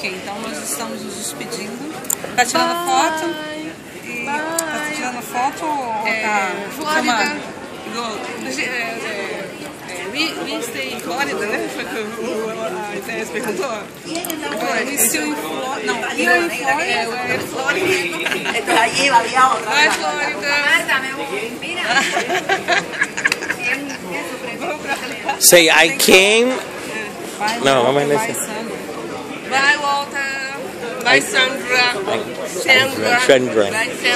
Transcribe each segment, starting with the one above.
Ok, então nós estamos nos despedindo. Tá tirando foto? E tá tirando foto ou tá filmando? We stay in Florida, né? Foi que a Inês perguntou. We still in Florida. Não, here in Florida. We're in Florida. Vai, Florida. Say, I came. No, vamos a decir. Vai, Walter. Vai, Sandra. Sandra.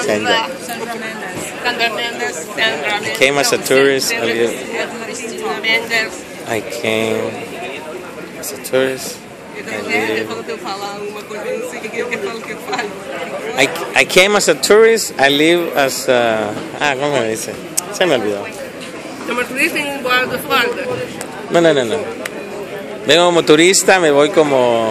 Sandra Mendes. I came as a tourist. I came as a tourist. I came as a tourist. I live as a... ¿cómo me dice? Se me olvidó. Como turista en de Florida. No. Vengo como turista, me voy como...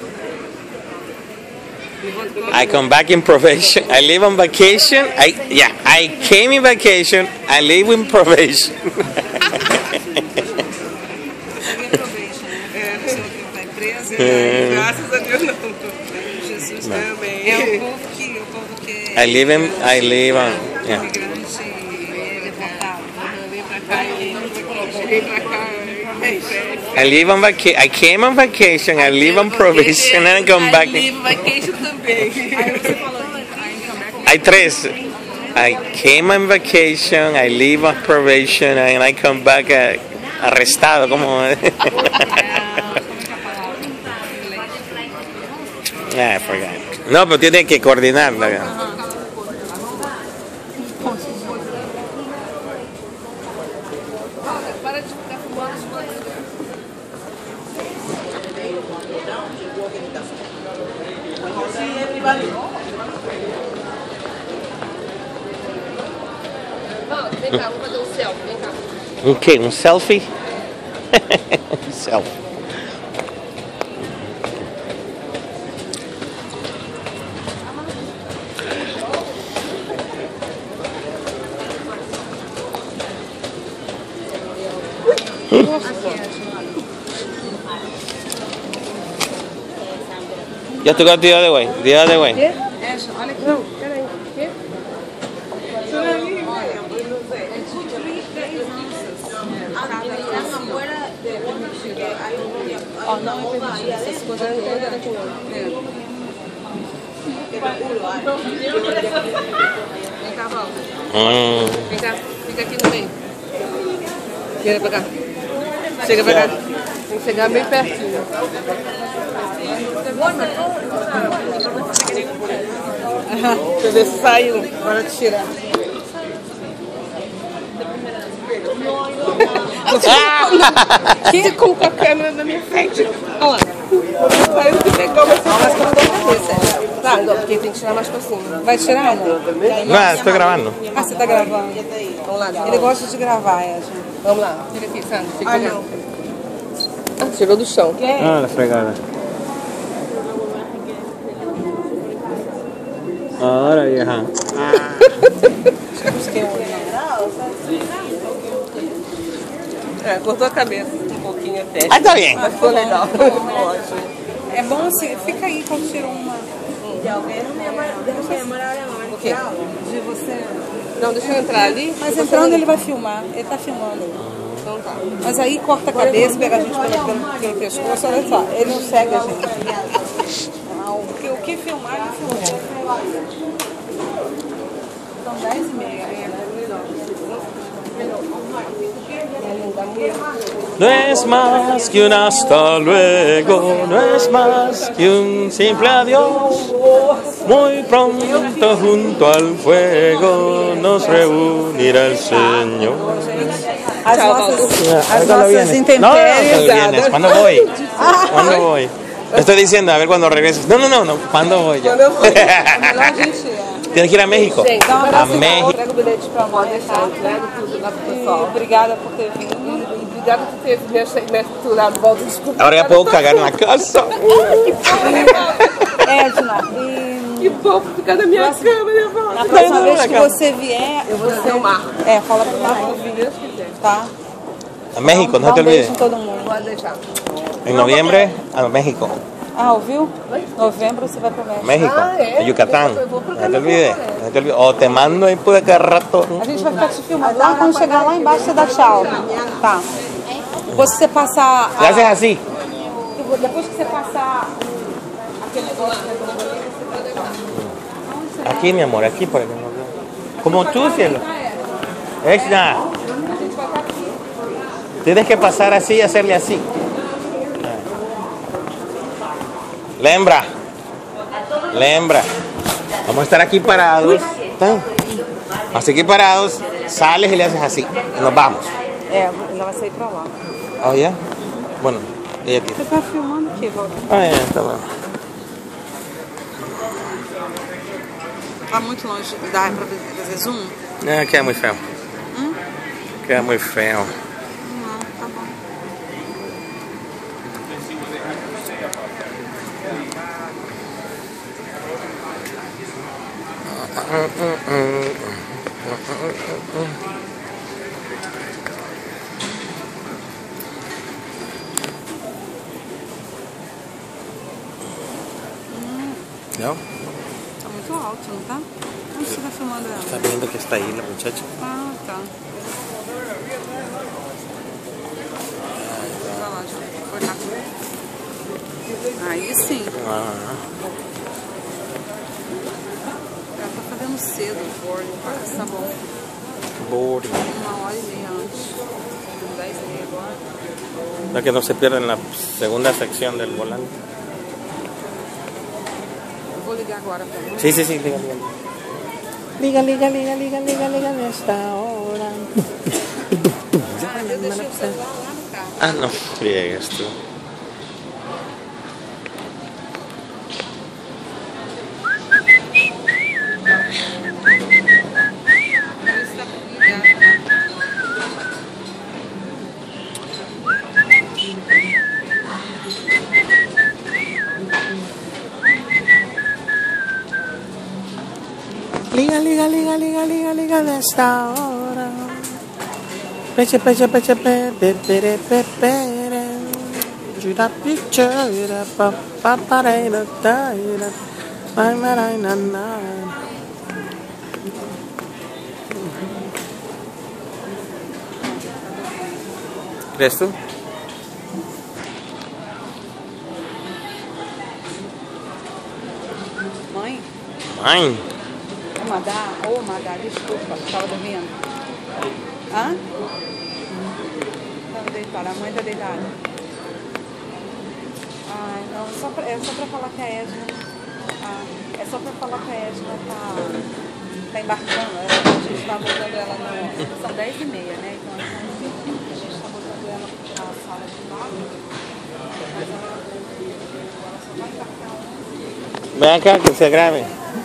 I come back in probation. I live on vacation. I came in vacation. I live in probation. Graças a Deus não. Jesus também. É o povo que I live on, yeah. imigrante deportado. Vem pra cá. I live on vacation. I came on vacation. I live on probation and I come back. I live vacation também. Hay tres. I came on vacation. I live on probation and I come back arrestado. Como. I forgot. No, pero tiene que coordinarla. Para de ficar fumando. Vem cá, vamos fazer um selfie. Vem cá. Okay, un selfie. Selfie. Ya te got the other way. The other way. Olha aqui. Não, peraí. Quê? Ó, não é permitido. Essas coisas não é aqui não. Vem cá, Val. Vem cá, fica aqui no meio. Chega pra cá. Chega pra cá. Tem que chegar bem pertinho. Deixa eu ver se saiu. Bora tirar. Você colocou a câmera na minha frente. Olha lá. Saiu que pegou, mas mais pra cabeça. Tá, não, porque tem que tirar mais pra cima. Vai tirar, amor? No, estoy grabando. Ah, você tá gravando? Vamos lá. Ele gosta de gravar, Vamos lá. Fica aqui, Sandra. Fica aqui. Tirou do chão. Ah, la fregada. Ahora, vieja. Cortou a cabeça um pouquinho até. Ah, tá bem. Mas ficou legal. É bom assim, fica aí quando tira uma. O quê? De você. Não, deixa eu entrar ali. Mas entrando ele vai filmar, ele tá filmando. Então tá. Mas aí corta a cabeça, pega a gente pelo pescoço, olha só, ele não segue a gente. Porque o que filmar, ele filmou. São 10h30. No es más que un hasta luego, no es más que un simple adiós. Muy pronto junto al fuego nos reunirá el Señor. As nossas ¿Cuándo vienes? intempéries. No, ¿cuándo vienes? ¿Cuándo voy? ¿Cuándo voy? Estoy diciendo, a ver cuando regreses. No, ¿cuándo voy yo? Tienes que ir a México. A México. Entrega o bilhete pra mãe, tá? Entrego tudo lá pro pessoal. Obrigada por ter vindo. Obrigada por ter me aturado. Volta, desculpa. Ahora ya puedo cagar en la casa. Edna, Que bom ficar na minha cama, né, Val? na próxima vez que você vier, Eu vou fazer o mar. fala pro Marco, Se Deus quiser. tá? A México, Dá no te um beijo olvides. em todo mundo. Pode deixar. En noviembre, a México. Ah, ouviu? Novembro você vai para México. México, Yucatán. No te olvides, no te olvides. O te mando aí por cada rato. A gente vai ficar te filmando. Lá, quando chegar lá embaixo, você dá tchau. Tá. Depois que você passar... Se haces assim. Depois que você passar aquele negócio... Aquí, mi amor, aquí por ejemplo. Como tú, cielo. Es nada. Tienes que pasar así y hacerle así. Lembra. Lembra. Vamos a estar aquí parados. Así que parados, sales y le haces así. Y nos vamos. Ela vai sair pra lá. Oh, ya. Bueno, ella aquí. Você tá filmando aqui, Walter? Ah, ya, está bueno. Tá muito longe. Dá pra fazer zoom? Queda muy feo. Queda muy feo. Não, tá bom. ¿No? Tá muito alto, não tá? Onde você tá filmando ela? Está viendo que está ahí la muchacha. Ah, tá. Vai lá, já. Foi rápido. Aí sim. Ela tá fazendo cedo o boarding, tá bom. Boarding. 1h30 antes. 10h30 agora. Para que no se pierda en la segunda sección del volante. Eu vou ligar agora pra você. Sí, sí, sí, liga, liga. Liga, liga, liga, liga, liga, liga nesta hora. Eu deixei o celular lá no carro. Ah, no, friegues tú. Isso tá ligado, né? Liga, liga, liga, liga, liga, liga nesta hora. Peche, peche, peche, peche, pere, pere. Jura pichura, paparena, taira. Ai, marai, naná. ¿Crees tú? Mãe? Mãe. Ô, Madá, desculpa, estava dormindo. Hã? Estava deitada, a mãe tá deitada. Ai, não, é só pra falar que a Edna... é só pra falar que a Edna tá embarcando. A gente tá botando ela no... São 10h30, né? Então a gente tá botando ela na sala de lado. Mas ela só vai embarcar 11h. Ven acá, que se grabe.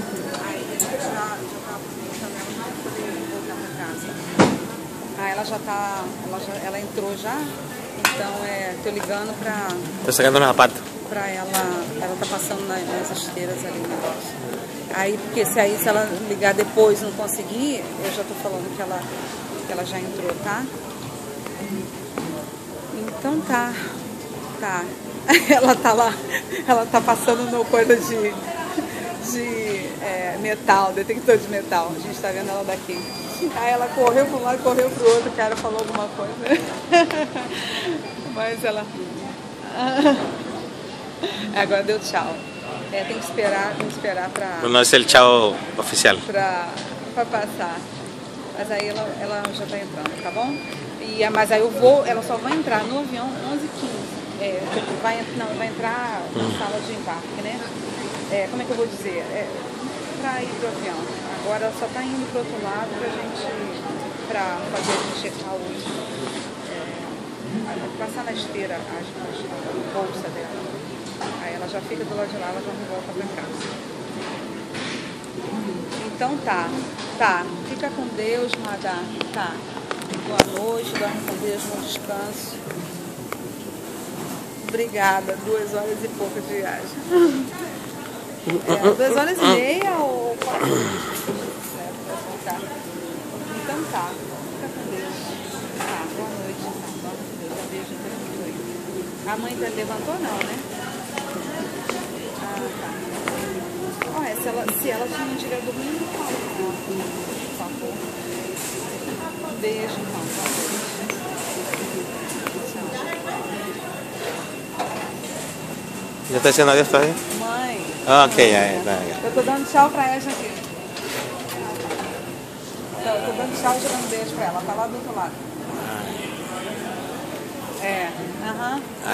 Ela entrou já, então tô ligando pra... Tô sacando os sapatos. Pra ela tá passando nas esteiras ali o negócio. Aí, porque se ela ligar depois e não conseguir, eu já tô falando que ela já entrou, tá? Então tá. Ela tá lá, ela tá passando no coisa de metal, detector de metal. A gente tá vendo ela daqui. Aí ela correu para um lado, correu pro outro, o cara falou alguma coisa. Mas ela... Agora deu tchau. Tem que esperar pra... No es el chao oficial. Pra passar. Mas aí ela já tá entrando, tá bom? Mas aí ela só vai entrar no avião 11h15. Vai entrar na sala de embarque, né? Como é que eu vou dizer? Pra ir pro avião. Agora ela só tá indo pro outro lado pra fazer a check-out, passar na esteira a bolsa dela. Aí ela já fica do lado de lá, ela já não volta pra casa. Então tá. Fica com Deus, Madá. Tá. Boa noite, dorme com Deus, bom descanso. Obrigada, 2 horas e pouco de viagem. 2h30 ou 4 horas? Então tá, fica com Deus. Boa noite, dorme com Deus. Beijo, a mãe levantou não, né? se ela não estiver dormindo, fala com ela, por favor. Um beijo, então. ¿Ya está diciendo adiós todavía? Mãe. Ah, ok, ya, ya. Eu tô dando tchau pra ela aqui. Eu tô dando tchau e jogando beijo pra ela. Tá lá do outro lado. É, aham.